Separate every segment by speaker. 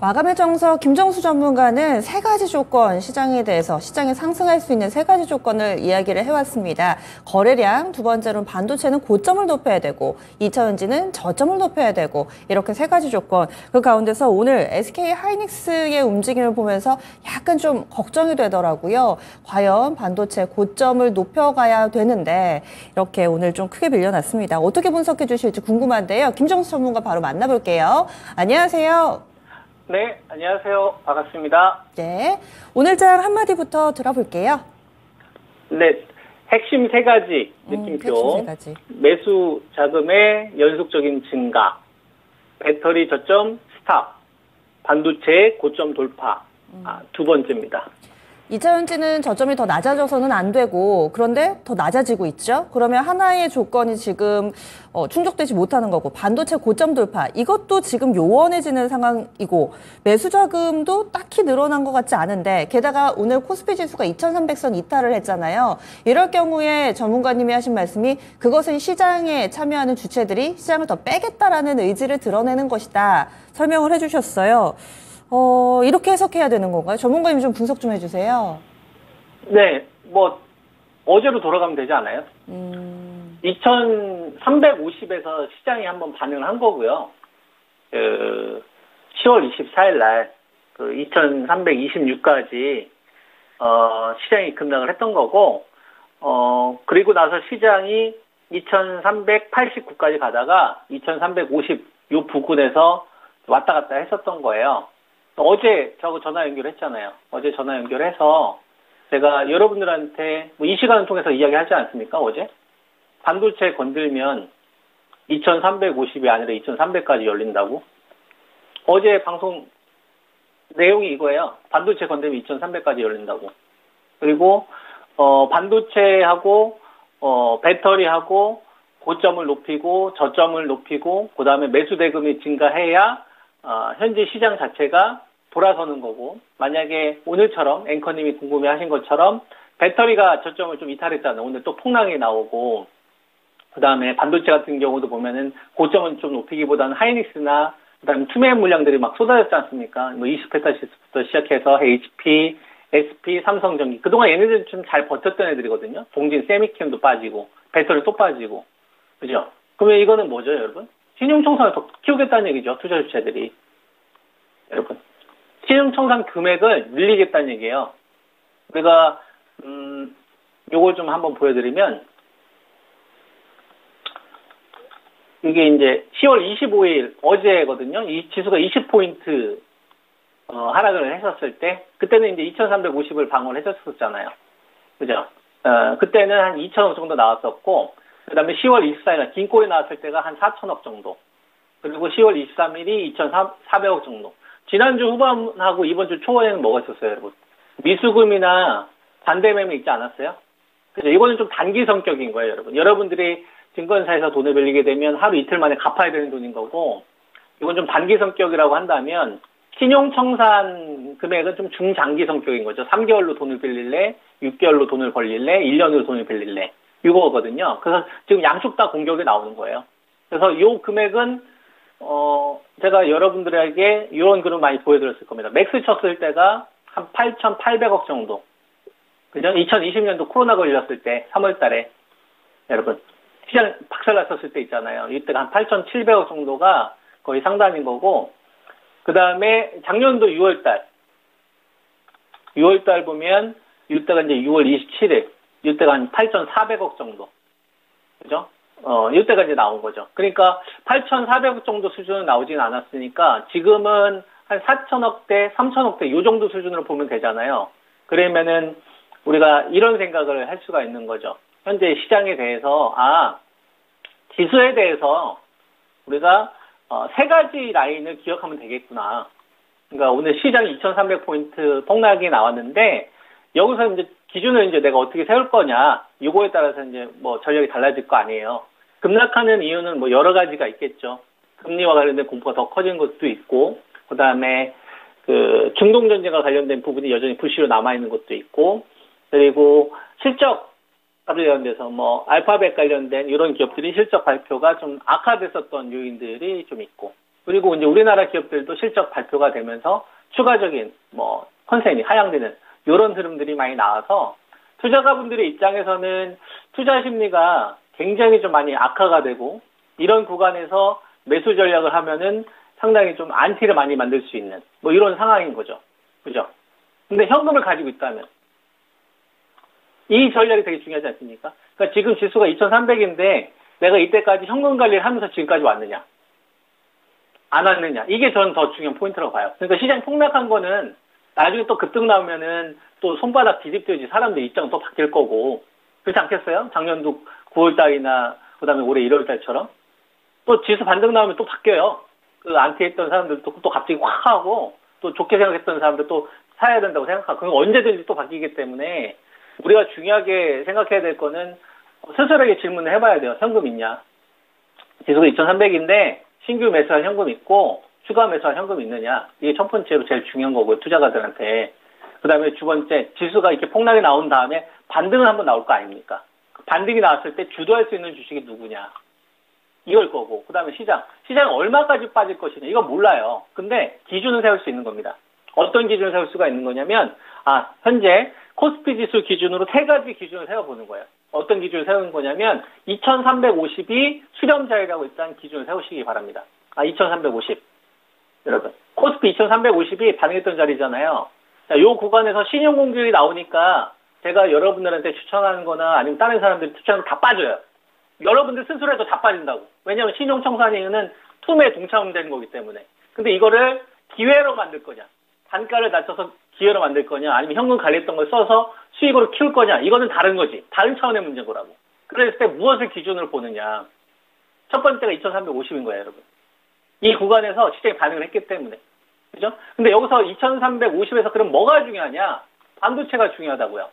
Speaker 1: 마감의 정석 김정수 전문가는 세 가지 조건, 시장에 대해서 시장이 상승할 수 있는 세 가지 조건을 이야기를 해왔습니다. 거래량, 두 번째로는 반도체는 고점을 높여야 되고 2차 전지는 저점을 높여야 되고 이렇게 세 가지 조건. 그 가운데서 오늘 SK 하이닉스의 움직임을 보면서 약간 좀 걱정이 되더라고요. 과연 반도체 고점을 높여가야 되는데 이렇게 오늘 좀 크게 밀려났습니다. 어떻게 분석해 주실지 궁금한데요. 김정수 전문가 바로 만나볼게요. 안녕하세요.
Speaker 2: 네, 안녕하세요. 반갑습니다.
Speaker 1: 네, 오늘장 한마디부터 들어볼게요.
Speaker 2: 네, 핵심 세 가지 느낌표.
Speaker 1: 핵심 세 가지.
Speaker 2: 매수 자금의 연속적인 증가, 배터리 저점 스탑, 반도체 고점 돌파. 두 번째입니다.
Speaker 1: 2차 전지는 저점이 더 낮아져서는 안 되고 그런데 더 낮아지고 있죠. 그러면 하나의 조건이 지금 충족되지 못하는 거고 반도체 고점 돌파 이것도 지금 요원해지는 상황이고 매수 자금도 딱히 늘어난 것 같지 않은데 게다가 오늘 코스피 지수가 2300선 이탈을 했잖아요. 이럴 경우에 전문가님이 하신 말씀이 그것은 시장에 참여하는 주체들이 시장을 더 빼겠다라는 의지를 드러내는 것이다. 설명을 해주셨어요. 이렇게 해석해야 되는 건가요? 전문가님 좀 분석 좀 해주세요.
Speaker 2: 네, 어제로 돌아가면 되지 않아요? 2350에서 시장이 한번 반응을 한 거고요. 10월 24일 날, 2326까지, 시장이 급락을 했던 거고, 그리고 나서 시장이 2389까지 가다가 2350 요 부근에서 왔다 갔다 했었던 거예요. 어제 저하고 전화 연결했잖아요. 어제 전화 연결해서 제가 여러분들한테 이 시간을 통해서 이야기하지 않습니까? 어제 반도체 건들면 2350이 아니라 2300까지 열린다고. 어제 방송 내용이 이거예요. 반도체 건들면 2300까지 열린다고. 그리고 반도체하고 배터리하고 고점을 높이고 저점을 높이고 그다음에 매수 대금이 증가해야 현재 시장 자체가 돌아서는 거고, 만약에 오늘처럼 앵커님이 궁금해하신 것처럼 배터리가 저점을 좀 이탈했잖아요. 오늘 또 폭락이 나오고, 그 다음에 반도체 같은 경우도 보면은 고점은 좀 높이기보다는 하이닉스나 그다음에 투매 물량들이 막 쏟아졌지 않습니까? 이스페타시스부터 시작해서 HP, SP, 삼성전기. 그동안 얘네들은 좀 잘 버텼던 애들이거든요. 동진 세미캠도 빠지고 배터리 또 빠지고, 그죠? 그러면 이거는 뭐죠, 여러분? 신용청산을 더 키우겠다는 얘기죠, 투자 주체들이. 여러분, 신용청산 금액을 늘리겠다는 얘기예요. 우리가 요걸 좀 한번 보여드리면, 이게 이제 10월 25일 어제거든요. 이 지수가 20포인트 하락을 했었을 때, 그때는 이제 2350을 방어를 했었잖아요. 그죠? 그때는 한 2천억 정도 나왔었고, 그 다음에 10월 24일 긴꼬리 나왔을 때가 한 4천억 정도. 그리고 10월 23일이 2,400억 정도. 지난주 후반하고 이번 주 초에는 뭐가 있었어요, 여러분? 미수금이나 반대매매 있지 않았어요? 그죠? 이거는 좀 단기 성격인 거예요, 여러분. 여러분들이 증권사에서 돈을 빌리게 되면 하루 이틀 만에 갚아야 되는 돈인 거고, 이건 좀 단기 성격이라고 한다면, 신용청산 금액은 좀 중장기 성격인 거죠. 3개월로 돈을 빌릴래, 6개월로 돈을 벌릴래, 1년으로 돈을 빌릴래. 이거거든요. 그래서 지금 양쪽 다 공격이 나오는 거예요. 그래서 이 금액은 제가 여러분들에게 이런 그림 많이 보여드렸을 겁니다. 맥스 쳤을 때가 한 8,800억 정도. 그죠? 2020년도 코로나 걸렸을 때 3월 달에 여러분 시장 박살났었을 때 있잖아요. 이때가 한 8,700억 정도가 거의 상단인 거고, 그 다음에 작년도 6월달 보면 이때가 이제 6월 27일 이때가 한 8,400억 정도. 그죠? 이때가 이제 나온 거죠. 그러니까 8,400억 정도 수준은 나오진 않았으니까 지금은 한 4천억대, 3천억대 이 정도 수준으로 보면 되잖아요. 그러면은 우리가 이런 생각을 할 수가 있는 거죠. 현재 시장에 대해서, 지수에 대해서 우리가 세 가지 라인을 기억하면 되겠구나. 그러니까 오늘 시장 2,300포인트 폭락이 나왔는데 여기서 이제 기준을 이제 내가 어떻게 세울 거냐, 요거에 따라서 이제 전략이 달라질 거 아니에요. 급락하는 이유는 여러 가지가 있겠죠. 금리와 관련된 공포가 더 커진 것도 있고, 그 다음에 중동 전쟁과 관련된 부분이 여전히 불씨로 남아있는 것도 있고, 그리고 실적 관련돼서 알파벳 관련된 이런 기업들이 실적 발표가 좀 악화됐었던 요인들이 좀 있고, 그리고 이제 우리나라 기업들도 실적 발표가 되면서 추가적인 뭐 컨센이 하향되는 이런 흐름들이 많이 나와서 투자가분들의 입장에서는 투자 심리가 굉장히 좀 많이 악화가 되고 이런 구간에서 매수 전략을 하면은 상당히 좀 안티를 많이 만들 수 있는 뭐 이런 상황인 거죠. 그죠? 근데 현금을 가지고 있다면 이 전략이 되게 중요하지 않습니까? 그러니까 지금 지수가 2300인데 내가 이때까지 현금 관리를 하면서 지금까지 왔느냐 안 왔느냐 이게 저는 더 중요한 포인트라고 봐요. 그러니까 시장이 폭락한 거는 나중에 또 급등 나오면은 또 손바닥 뒤집듯이 사람들 입장 또 바뀔 거고 그렇지 않겠어요? 작년도 9월달이나 그다음에 올해 1월달처럼 또 지수 반등 나오면 또 바뀌어요. 그 안티했던 사람들도 또 갑자기 확 하고 또 좋게 생각했던 사람들 또 사야 된다고 생각하고 그건 언제든지 또 바뀌기 때문에 우리가 중요하게 생각해야 될 거는 스스로에게 질문을 해봐야 돼요. 현금 있냐? 지수가 2300인데 신규 매수한 현금 있고 추가 매수한 현금 있느냐? 이게 첫 번째로 제일 중요한 거고요. 투자가들한테. 그 다음에 두 번째 지수가 이렇게 폭락이 나온 다음에 반등은 한번 나올 거 아닙니까? 반등이 나왔을 때 주도할 수 있는 주식이 누구냐? 이걸 거고 그 다음에 시장이 얼마까지 빠질 것이냐 이거 몰라요. 근데 기준을 세울 수 있는 겁니다. 어떤 기준을 세울 수가 있는 거냐면 현재 코스피 지수 기준으로 세 가지 기준을 세워보는 거예요. 어떤 기준을 세우는 거냐면 2350이 수렴자리라고 일단 기준을 세우시기 바랍니다. 2350 여러분 코스피 2350이 반응했던 자리잖아요. 자, 요 구간에서 신용공격이 나오니까 제가 여러분들한테 추천하는 거나 아니면 다른 사람들이 추천하면 다 빠져요. 여러분들 스스로에도 다 빠진다고. 왜냐하면 신용청산위는 투매에 동참되는 거기 때문에. 근데 이거를 기회로 만들 거냐, 단가를 낮춰서 기회로 만들 거냐, 아니면 현금 관리했던 걸 써서 수익으로 키울 거냐, 이거는 다른 거지. 다른 차원의 문제인 거라고. 그랬을 때 무엇을 기준으로 보느냐. 첫 번째가 2350인 거예요, 여러분. 이 구간에서 시장이 반응을 했기 때문에. 그죠? 근데 여기서 2350에서 그럼 뭐가 중요하냐? 반도체가 중요하다고요.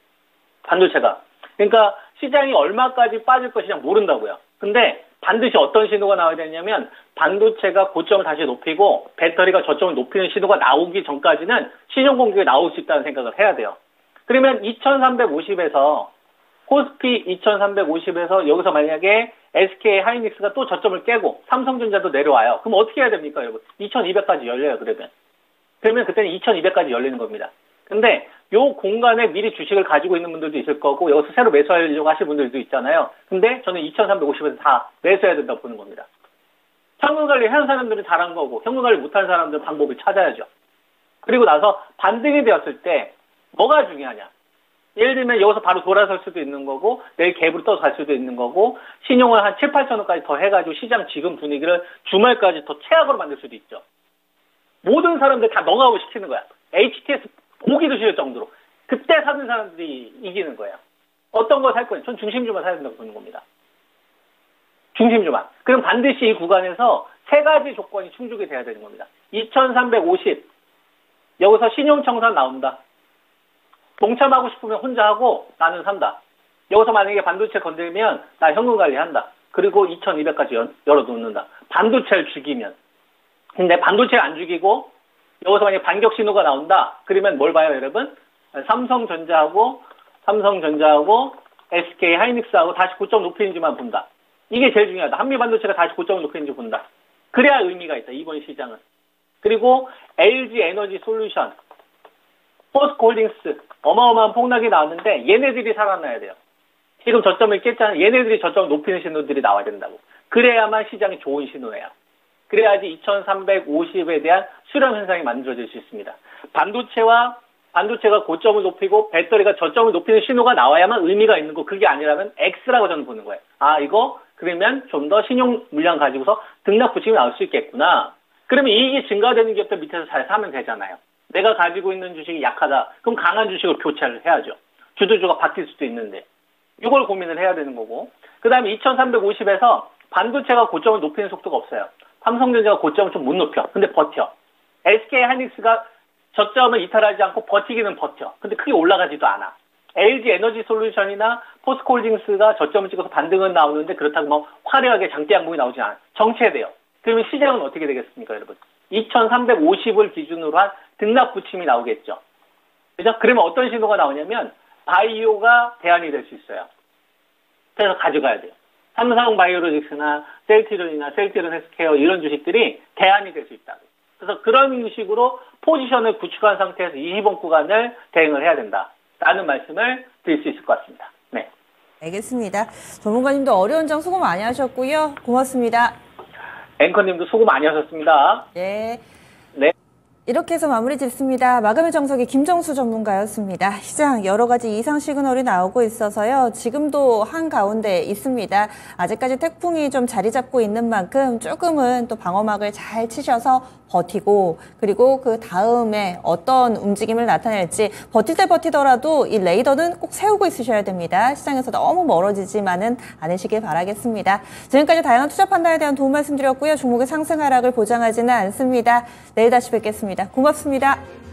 Speaker 2: 반도체가. 그러니까 시장이 얼마까지 빠질 것이냐 모른다고요. 근데 반드시 어떤 신호가 나와야 되냐면 반도체가 고점을 다시 높이고 배터리가 저점을 높이는 신호가 나오기 전까지는 신용공격이 나올 수 있다는 생각을 해야 돼요. 그러면 2350에서 코스피 2350에서 여기서 만약에 SK 하이닉스가 또 저점을 깨고 삼성전자도 내려와요. 그럼 어떻게 해야 됩니까, 여러분? 2200까지 열려요, 그러면 그때는 2200까지 열리는 겁니다. 근데 요 공간에 미리 주식을 가지고 있는 분들도 있을 거고 여기서 새로 매수하려고 하실 분들도 있잖아요. 근데 저는 2350에서 다 매수해야 된다고 보는 겁니다. 현금 관리 하는 사람들은 잘한 거고 현금 관리 못하는 사람들은 방법을 찾아야죠. 그리고 나서 반등이 되었을 때 뭐가 중요하냐. 예를 들면 여기서 바로 돌아설 수도 있는 거고 내일 갭으로 떠서 갈 수도 있는 거고 신용을 한 7, 8천 원까지 더 해가지고 시장 지금 분위기를 주말까지 더 최악으로 만들 수도 있죠. 모든 사람들 다 넉아웃 시키는 거야. HTS 보기도 싫을 정도로. 그때 사는 사람들이 이기는 거예요. 어떤 거 살 거예요? 전 중심주만 사야 된다고 보는 겁니다. 중심주만. 그럼 반드시 이 구간에서 세 가지 조건이 충족이 돼야 되는 겁니다. 2350 여기서 신용청산 나온다. 동참하고 싶으면 혼자 하고 나는 산다. 여기서 만약에 반도체 건드리면 나 현금 관리한다. 그리고 2200까지 열어놓는다. 반도체를 죽이면. 근데 반도체를 안 죽이고 여기서 만약에 반격 신호가 나온다. 그러면 뭘 봐요, 여러분? 삼성전자하고 SK 하이닉스하고 다시 고점 높이는지만 본다. 이게 제일 중요하다. 한미반도체가 다시 고점을 높이는지 본다. 그래야 의미가 있다, 이번 시장은. 그리고 LG 에너지 솔루션, 포스코홀딩스 어마어마한 폭락이 나왔는데 얘네들이 살아나야 돼요. 지금 저점을 깼잖아요. 얘네들이 저점을 높이는 신호들이 나와야 된다고. 그래야만 시장이 좋은 신호예요. 그래야지 2350에 대한 수렴 현상이 만들어질 수 있습니다. 반도체가 고점을 높이고 배터리가 저점을 높이는 신호가 나와야만 의미가 있는 거. 그게 아니라면 X라고 저는 보는 거예요. 이거 그러면 좀 더 신용 물량 가지고서 등락 부침이 나올 수 있겠구나. 그러면 이익이 증가되는 기업들 밑에서 잘 사면 되잖아요. 내가 가지고 있는 주식이 약하다. 그럼 강한 주식으로 교체를 해야죠. 주도주가 바뀔 수도 있는데. 이걸 고민을 해야 되는 거고. 그 다음에 2350에서 반도체가 고점을 높이는 속도가 없어요. 삼성전자가 고점을 좀 못 높여. 근데 버텨. SK 하이닉스가 저점을 이탈하지 않고 버티기는 버텨. 근데 크게 올라가지도 않아. LG 에너지 솔루션이나 포스코홀딩스가 저점을 찍어서 반등은 나오는데 그렇다고 뭐 화려하게 장대 양봉이 나오지 않아. 정체돼요. 그러면 시장은 어떻게 되겠습니까, 여러분? 2350을 기준으로 한 등락 부침이 나오겠죠. 그죠? 그러면 어떤 신호가 나오냐면 바이오가 대안이 될 수 있어요. 그래서 가져가야 돼요. 삼성바이오로직스나 셀트리온이나 셀트리온 헬스케어 이런 주식들이 대안이 될 수 있다고. 그래서 그런 식으로 포지션을 구축한 상태에서 20원 구간을 대응을 해야 된다라는 말씀을 드릴 수 있을 것 같습니다. 네.
Speaker 1: 알겠습니다. 전문가님도 어려운 장 수고 많이 하셨고요. 고맙습니다.
Speaker 2: 앵커님도 수고 많이 하셨습니다.
Speaker 1: 네.
Speaker 2: 네.
Speaker 1: 이렇게 해서 마무리 짓습니다. 마감의 정석의 김정수 전문가였습니다. 시장 여러 가지 이상 시그널이 나오고 있어서요. 지금도 한가운데 있습니다. 아직까지 태풍이 좀 자리 잡고 있는 만큼 조금은 또 방어막을 잘 치셔서 버티고 그리고 그 다음에 어떤 움직임을 나타낼지 버틸 때 버티더라도 이 레이더는 꼭 세우고 있으셔야 됩니다. 시장에서 너무 멀어지지만은 않으시길 바라겠습니다. 지금까지 다양한 투자 판단에 대한 도움 말씀드렸고요. 종목의 상승 하락을 보장하지는 않습니다. 내일 다시 뵙겠습니다. 고맙습니다.